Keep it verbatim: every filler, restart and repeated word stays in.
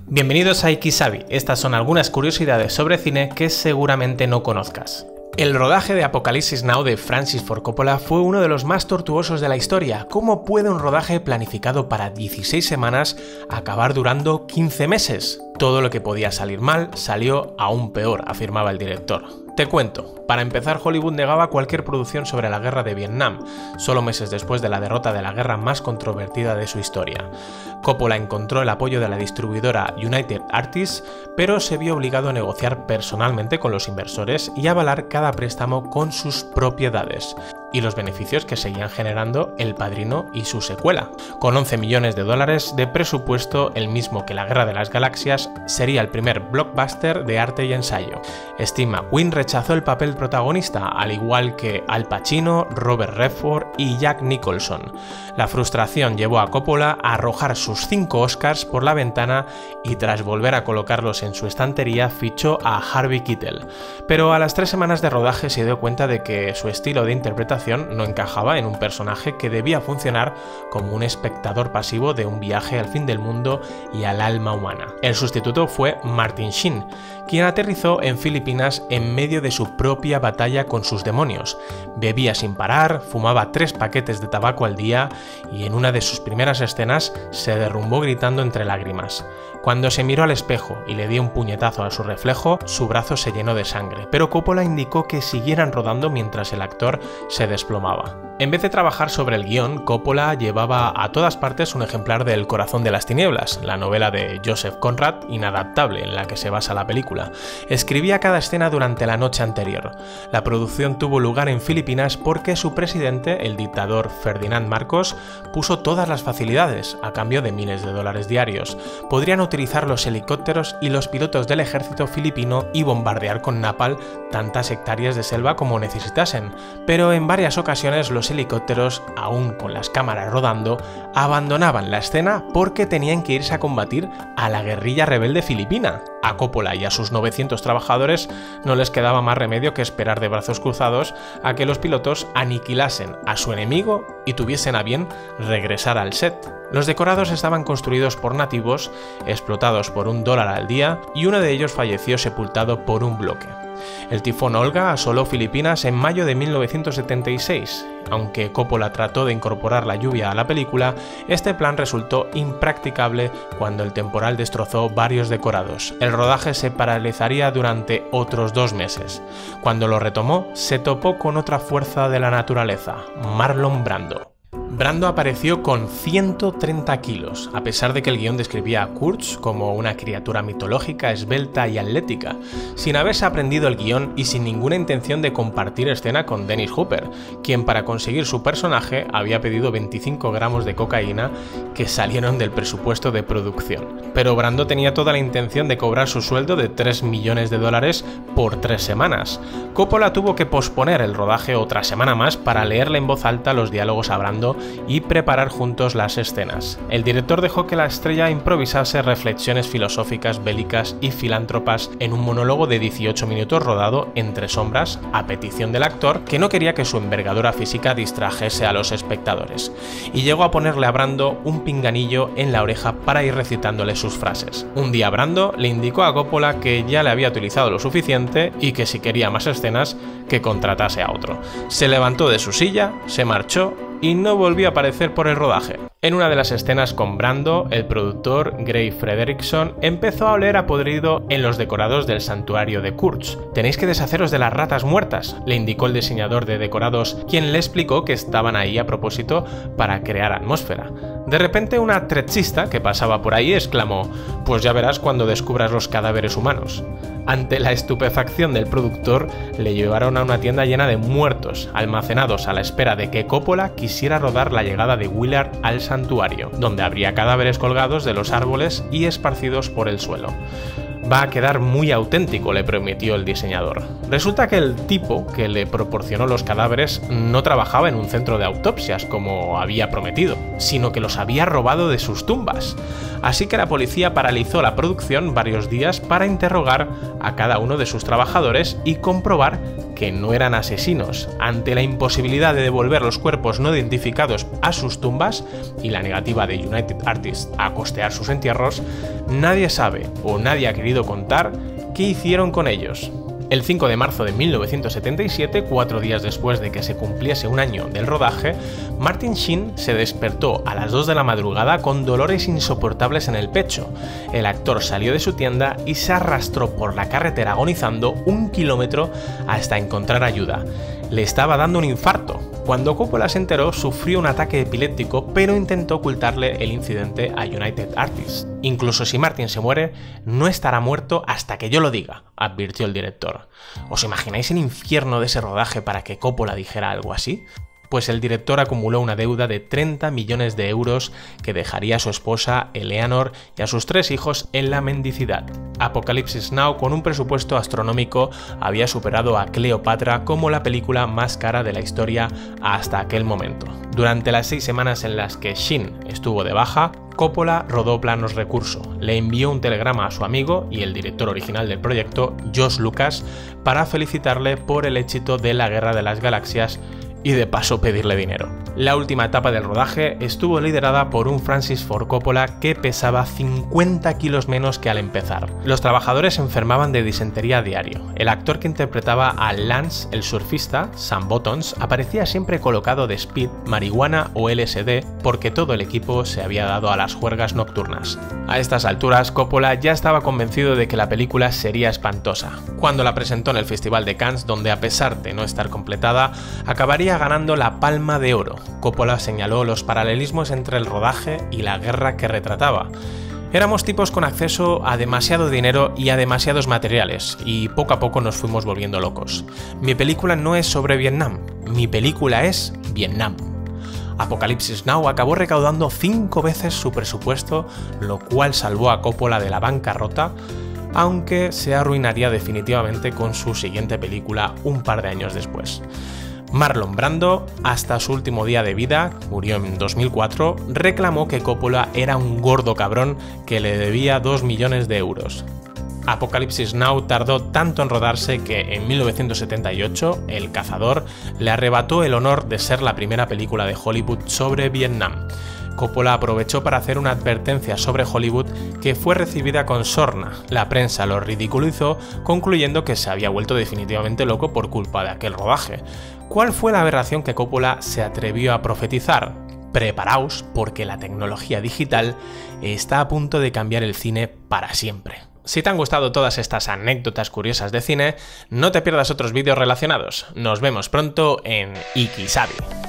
Bienvenidos a Ikisabi, estas son algunas curiosidades sobre cine que seguramente no conozcas. El rodaje de Apocalipsis Now de Francis Ford Coppola fue uno de los más tortuosos de la historia. ¿Cómo puede un rodaje planificado para dieciséis semanas acabar durando quince meses? Todo lo que podía salir mal salió aún peor, afirmaba el director. Te cuento. Para empezar, Hollywood negaba cualquier producción sobre la guerra de Vietnam, solo meses después de la derrota de la guerra más controvertida de su historia. Coppola encontró el apoyo de la distribuidora United Artists, pero se vio obligado a negociar personalmente con los inversores y avalar cada préstamo con sus propiedades, y los beneficios que seguían generando El Padrino y su secuela. Con once millones de dólares de presupuesto, el mismo que La Guerra de las Galaxias, sería el primer blockbuster de arte y ensayo. Steve McQueen rechazó el papel protagonista, al igual que Al Pacino, Robert Redford y Jack Nicholson. La frustración llevó a Coppola a arrojar sus cinco Oscars por la ventana y tras volver a colocarlos en su estantería fichó a Harvey Keitel. Pero a las tres semanas de rodaje se dio cuenta de que su estilo de interpretación no encajaba en un personaje que debía funcionar como un espectador pasivo de un viaje al fin del mundo y al alma humana. El sustituto fue Martin Sheen, quien aterrizó en Filipinas en medio de su propia batalla con sus demonios. Bebía sin parar, fumaba tres paquetes de tabaco al día y en una de sus primeras escenas se derrumbó gritando entre lágrimas. Cuando se miró al espejo y le dio un puñetazo a su reflejo, su brazo se llenó de sangre, pero Coppola indicó que siguieran rodando mientras el actor se desplomaba. En vez de trabajar sobre el guión, Coppola llevaba a todas partes un ejemplar de El corazón de las tinieblas, la novela de Joseph Conrad, inadaptable, en la que se basa la película. Escribía cada escena durante la noche anterior. La producción tuvo lugar en Filipinas porque su presidente, el dictador Ferdinand Marcos, puso todas las facilidades, a cambio de miles de dólares diarios. Podrían utilizar los helicópteros y los pilotos del ejército filipino y bombardear con napalm tantas hectáreas de selva como necesitasen, pero en varias ocasiones los helicópteros, aún con las cámaras rodando, abandonaban la escena porque tenían que irse a combatir a la guerrilla rebelde filipina. A Coppola y a sus novecientos trabajadores no les quedaba más remedio que esperar de brazos cruzados a que los pilotos aniquilasen a su enemigo y tuviesen a bien regresar al set. Los decorados estaban construidos por nativos, explotados por un dólar al día, y uno de ellos falleció sepultado por un bloque. El tifón Olga asoló Filipinas en mayo de mil novecientos setenta y seis. Aunque Coppola trató de incorporar la lluvia a la película, este plan resultó impracticable cuando el temporal destrozó varios decorados. El rodaje se paralizaría durante otros dos meses. Cuando lo retomó, se topó con otra fuerza de la naturaleza, Marlon Brando. Brando apareció con ciento treinta kilos, a pesar de que el guión describía a Kurtz como una criatura mitológica, esbelta y atlética, sin haberse aprendido el guión y sin ninguna intención de compartir escena con Dennis Hopper, quien para conseguir su personaje había pedido veinticinco gramos de cocaína que salieron del presupuesto de producción. Pero Brando tenía toda la intención de cobrar su sueldo de tres millones de dólares por tres semanas. Coppola tuvo que posponer el rodaje otra semana más para leerle en voz alta los diálogos a Brando y preparar juntos las escenas. El director dejó que la estrella improvisase reflexiones filosóficas, bélicas y filántropas en un monólogo de dieciocho minutos rodado entre sombras a petición del actor, que no quería que su envergadura física distrajese a los espectadores, y llegó a ponerle a Brando un pinganillo en la oreja para ir recitándole sus frases. Un día Brando le indicó a Coppola que ya le había utilizado lo suficiente y que si quería más escenas que contratase a otro. Se levantó de su silla, se marchó y no volvió a aparecer por el rodaje. En una de las escenas con Brando, el productor Gray Frederickson empezó a oler a podrido en los decorados del santuario de Kurtz. «Tenéis que deshaceros de las ratas muertas», le indicó el diseñador de decorados, quien le explicó que estaban ahí a propósito para crear atmósfera. De repente una trechista que pasaba por ahí exclamó: «Pues ya verás cuando descubras los cadáveres humanos». Ante la estupefacción del productor, le llevaron a una tienda llena de muertos, almacenados a la espera de que Coppola quisiera rodar la llegada de Willard al santuario, donde habría cadáveres colgados de los árboles y esparcidos por el suelo. Va a quedar muy auténtico, le prometió el diseñador. Resulta que el tipo que le proporcionó los cadáveres no trabajaba en un centro de autopsias como había prometido, sino que los había robado de sus tumbas. Así que la policía paralizó la producción varios días para interrogar a cada uno de sus trabajadores y comprobar que no eran asesinos. Ante la imposibilidad de devolver los cuerpos no identificados a sus tumbas y la negativa de United Artists a costear sus entierros, nadie sabe o nadie ha querido contar qué hicieron con ellos. El cinco de marzo de mil novecientos setenta y siete, cuatro días después de que se cumpliese un año del rodaje, Martin Sheen se despertó a las dos de la madrugada con dolores insoportables en el pecho. El actor salió de su tienda y se arrastró por la carretera agonizando un kilómetro hasta encontrar ayuda. Le estaba dando un infarto. Cuando Coppola se enteró, sufrió un ataque epiléptico, pero intentó ocultarle el incidente a United Artists. Incluso si Martin se muere, no estará muerto hasta que yo lo diga, advirtió el director. ¿Os imagináis el infierno de ese rodaje para que Coppola dijera algo así? Pues el director acumuló una deuda de treinta millones de euros que dejaría a su esposa Eleanor y a sus tres hijos en la mendicidad. Apocalypse Now, con un presupuesto astronómico, había superado a Cleopatra como la película más cara de la historia hasta aquel momento. Durante las seis semanas en las que Sheen estuvo de baja, Coppola rodó planos recurso, le envió un telegrama a su amigo y el director original del proyecto, George Lucas, para felicitarle por el éxito de la Guerra de las Galaxias y de paso pedirle dinero. La última etapa del rodaje estuvo liderada por un Francis Ford Coppola que pesaba cincuenta kilos menos que al empezar. Los trabajadores se enfermaban de disentería a diario. El actor que interpretaba a Lance, el surfista, Sam Bottoms, aparecía siempre colocado de speed, marihuana o L S D porque todo el equipo se había dado a las juergas nocturnas. A estas alturas, Coppola ya estaba convencido de que la película sería espantosa. Cuando la presentó en el Festival de Cannes, donde a pesar de no estar completada, acabaría ganando la Palma de Oro. Coppola señaló los paralelismos entre el rodaje y la guerra que retrataba. Éramos tipos con acceso a demasiado dinero y a demasiados materiales, y poco a poco nos fuimos volviendo locos. Mi película no es sobre Vietnam, mi película es Vietnam. Apocalypse Now acabó recaudando cinco veces su presupuesto, lo cual salvó a Coppola de la bancarrota, aunque se arruinaría definitivamente con su siguiente película un par de años después. Marlon Brando, hasta su último día de vida, murió en dos mil cuatro, reclamó que Coppola era un gordo cabrón que le debía dos millones de euros. Apocalypse Now tardó tanto en rodarse que en mil novecientos setenta y ocho, El Cazador le arrebató el honor de ser la primera película de Hollywood sobre Vietnam. Coppola aprovechó para hacer una advertencia sobre Hollywood que fue recibida con sorna. La prensa lo ridiculizó, concluyendo que se había vuelto definitivamente loco por culpa de aquel rodaje. ¿Cuál fue la aberración que Coppola se atrevió a profetizar? Preparaos, porque la tecnología digital está a punto de cambiar el cine para siempre. Si te han gustado todas estas anécdotas curiosas de cine, no te pierdas otros vídeos relacionados. Nos vemos pronto en Ikisabi.